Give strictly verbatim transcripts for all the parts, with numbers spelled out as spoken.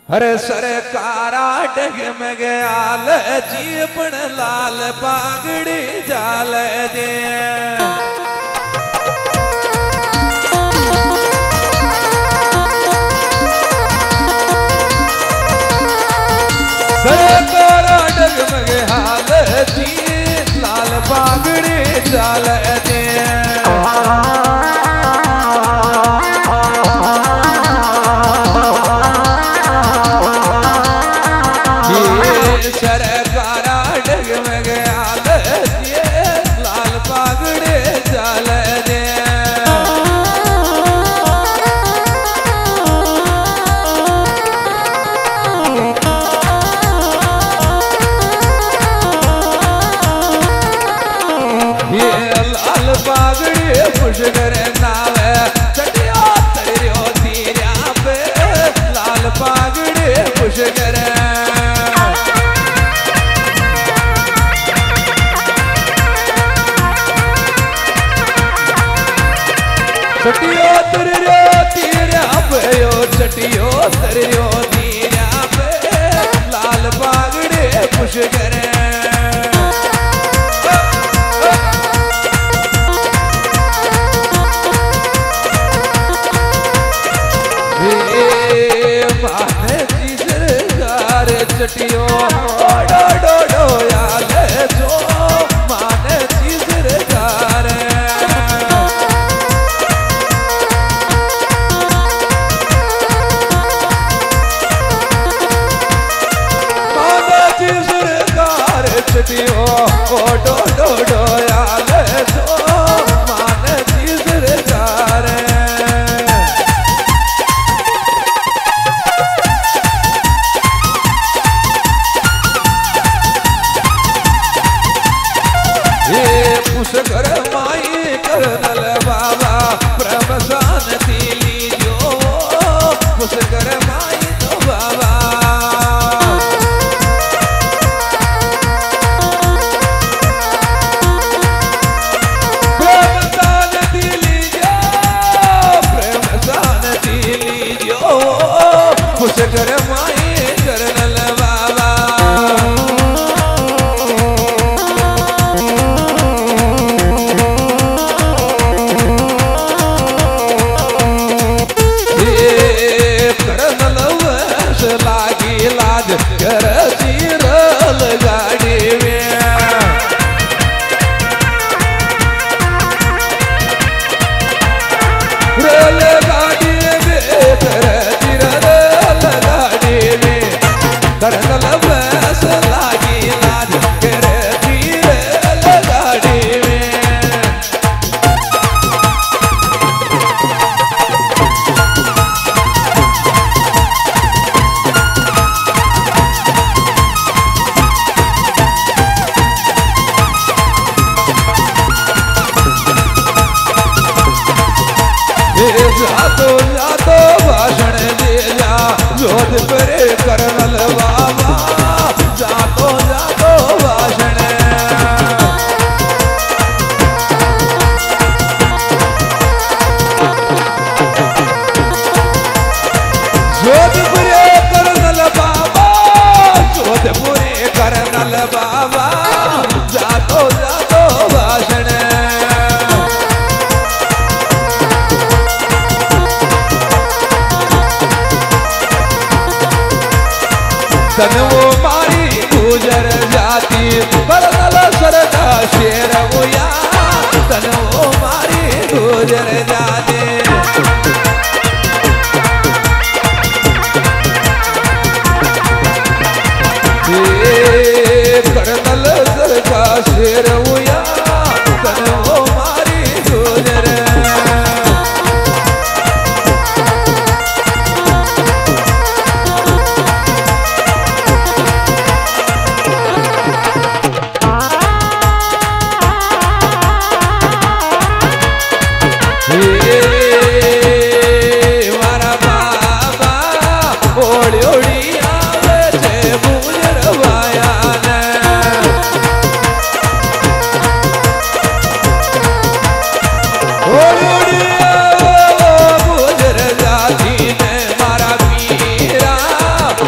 हरे सरकारा डगमग आल जीपण लाल पागड़ी जाल दे सरकारा डगमग हाल जी लाल पागड़ी जाल दे सरकारा डगमग आल जी लाल पागड़ी जाल दे ये लाल पागड़ी खुश करे नावे चटियो तरियो तीरिया पे लाल पागड़ी खुश करे चटियो तरियो तीरिया पे यो चटियो तरियो तीरिया पे लाल पागड़ी खुश करे चटियो डो डो डो याद जो माने की सरकार माने की सरकार चटियो डो डो डो याद जो माने की सरकार कर माई करनल बाबा प्रमसान दिली जो खुश कर माई तो बाबा प्रमसान दिली जो प्रमसान दिली जो खुश कर माई करनल बाबा लागी लाज कर रल गाड़ी में रल गाड़ी में कर रल गाड़ी में करनल बस लागी लाज कर रल गाड़ी में जातो जातो भाषण दे जा जोधपुर करनल बाबा जातो जातो भाषण जोधपुर करनल बाबा जोधपुर करनल बाबा जातो जातो भाषण तन वो मारी गुजर जाती करनल सरका शेर हुआ तन वो मारी गुजर जाती करनल सरका शेर हुआ तन वो मारी गुजर मारा बाबा ओड़ी ओड़ी आवे छे गुजर वाया ने ओड़ी ओड़ी आवे गुजर जाती ने मारा पीरा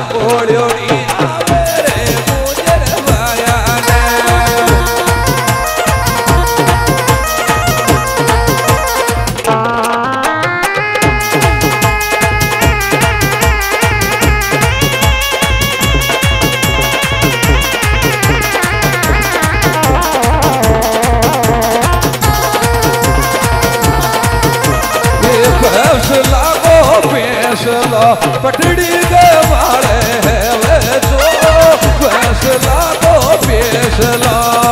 मेमड़ी के वाले है वे जो फैसला को फैसला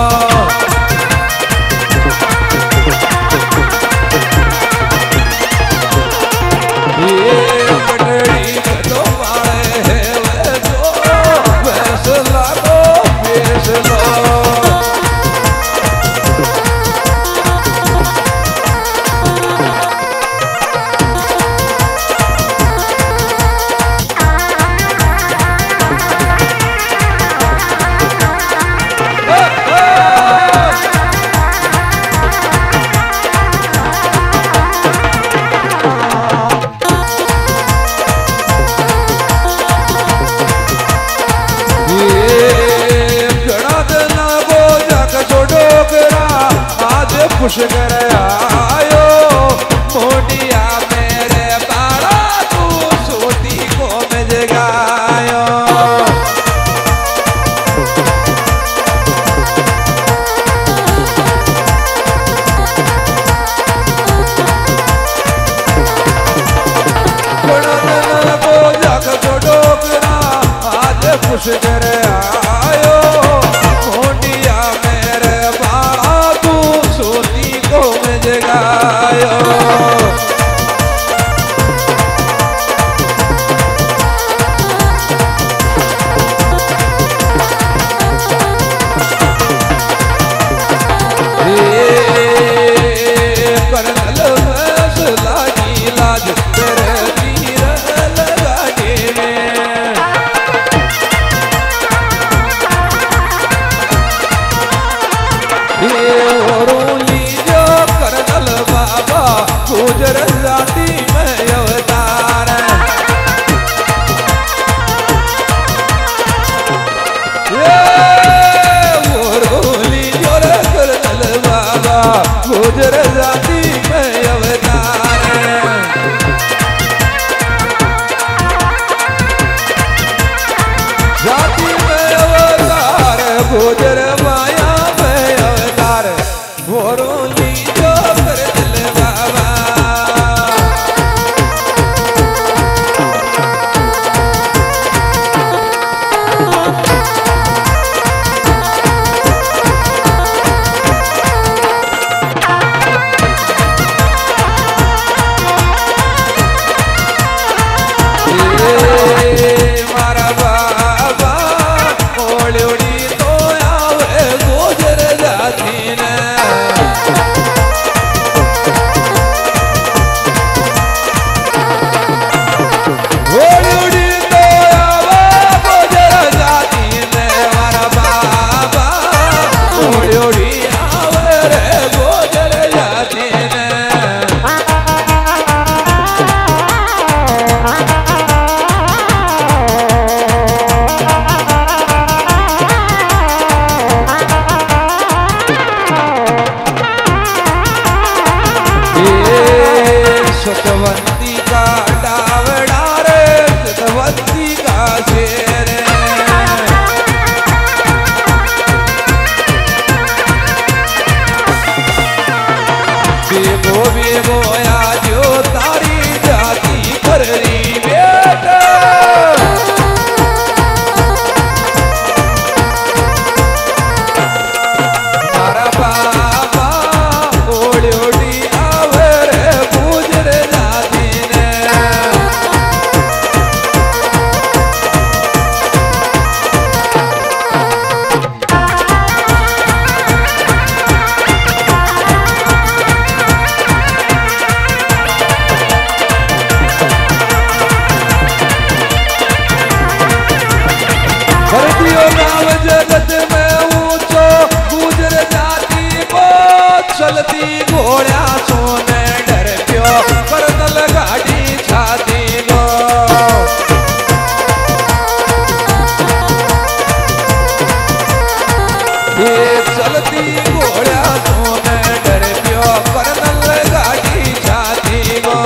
खुश कर आयो मोटिया मेरे बाड़ा तू सोती को में जगायो को जग को डोकरा आज खुश कर आयो मोटिया मेरे बाड़ा तू सोती को में जगायो करनल बस लागी लाज तेरे तीर लगाने में गुजर जाती में अवतार रोली जोर करनल बाबा गुजर जाती में अवतार जाती में अवतार गुजर माया में अवतार वो रोली जो करनल बाबा मारा बाबा ओड़ी ओड़ी तो आवे गुजर जाती ने ओड़ी ओड़ी तो आवे गुजर जाती ने मारा बाबा ओड़ी ओड़ी आवे रे गुजर जाती ने सतवंती का डावड़ा रे सतवंती का शेर बेबो बेबो आजो तारी जाती कररी बेटा मारा बाबा ओड़ी ओड़ी आवे रे गुजर जाती ने भरतियों नाव जगत में ऊंचो गुजर जाती वो चलती घोड़ा सोने डर प्यो करनल गाड़ी छाती लो ये चलती घोड़ा सोने डर प्यो करनल गाड़ी छाती लो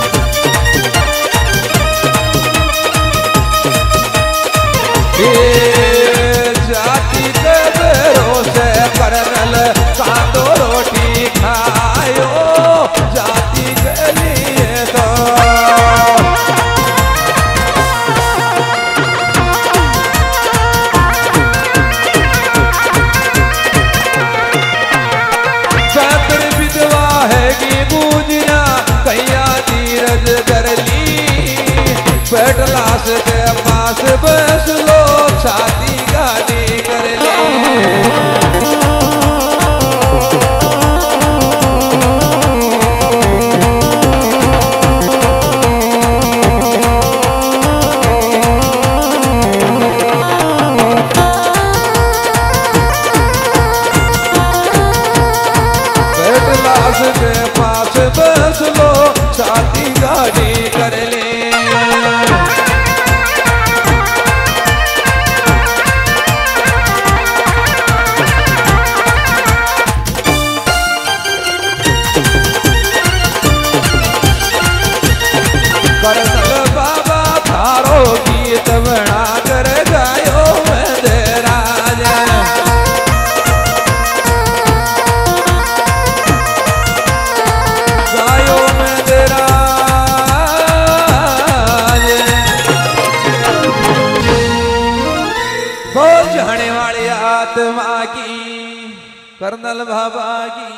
Yeah. की गुजरा कैया धीरज कर ली पेटलास के पास बस लो छाती गाड़ी कर ली के पास बस लो छाती गाड़ी कर ले करतल बाबा थारो गीत बना कर गायो राज गायो बोल जाने वाले आत्मा की कर्नल बाबा की